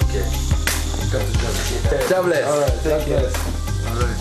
Okay. God bless. All right, thank you. All right.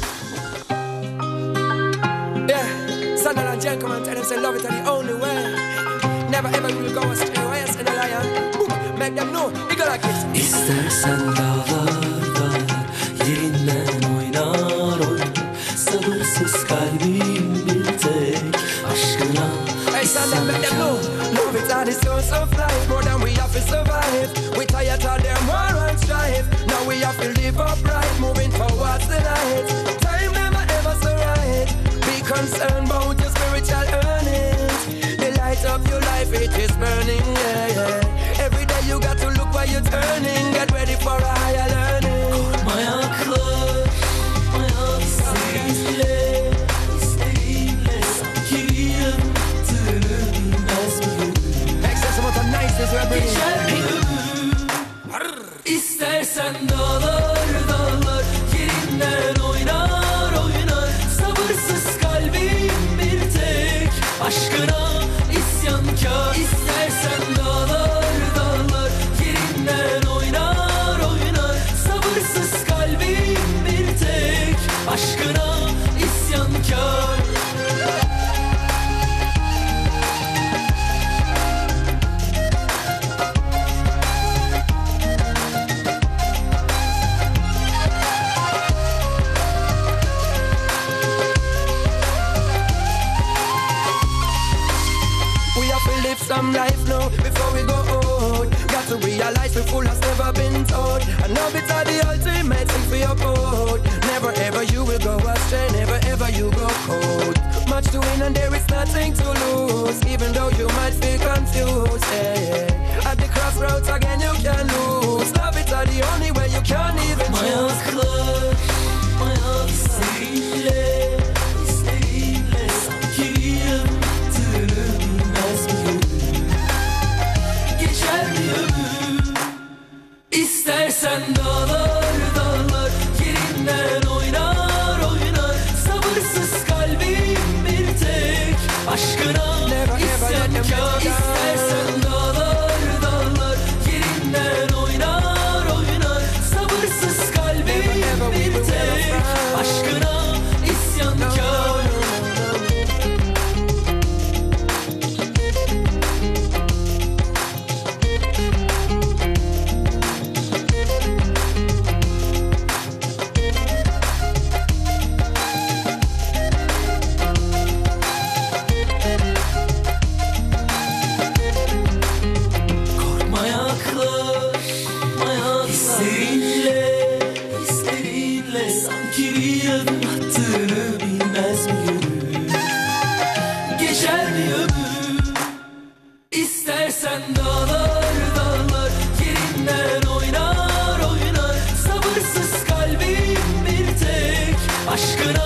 Yeah, Sunday and gentlemen tell them say love it are the only way. Never ever will go astray. Why is in a lion? Make them know, you gotta kiss. İstersen dağlar yerinden oynar oynar. Sabırsız kalbim bir tek aşkına. Hey Sunday, make them know. Love it are the source of life. More than we have to survive. We tired of them war and strife. Now we have to live upright, moving towards the light. Time never ever so right. Be concerned about your spiritual earnings. The light of your life, it is burning, yeah, yeah. Every day you got to look where you're turning. Get ready for a higher learning. Ayaklar, seninle, isteğimle sanki bir yattığını bilmez miyim? Excess amount of niceness we're bringing. İstersen dağlar dağlar yerinden oynar oynar. Sabırsız kalbim bir tek aşkına isyankar. İstersen dağlar dağlar yerinden oynar oynar. Sabırsız kalbim bir tek aşkına isyankar. We have to live some life now before we go old. Got to realize we're full has never been told. And now it's the ultimate thing for your boat. Never ever you will go astray, never ever you go cold. Much to win and there is nothing to lose. Even though you might feel confused, yeah, yeah. At the crossroads again you can lose. Love it's the only way you can even choose. Ayaklar, seninle, isteğimle sanki bir yattığını bilmez miyim? Geçer mi ömür? İstersen dağlar dağlar yerinden oynar oynar. Sabırsız kalbim bir tek aşkına isyankar. İstersen dağlar dağlar yerinden oynar oynar. Sabırsız kalbim bir tek aşkına isyankar. Ayaklar, hislerinle sanki bir adım attığını bilmez miyim? Geçer mi ömür? İstersen dağlar dağlar yerinden oynar oynar. Sabırsız kalbim bir tek aşkına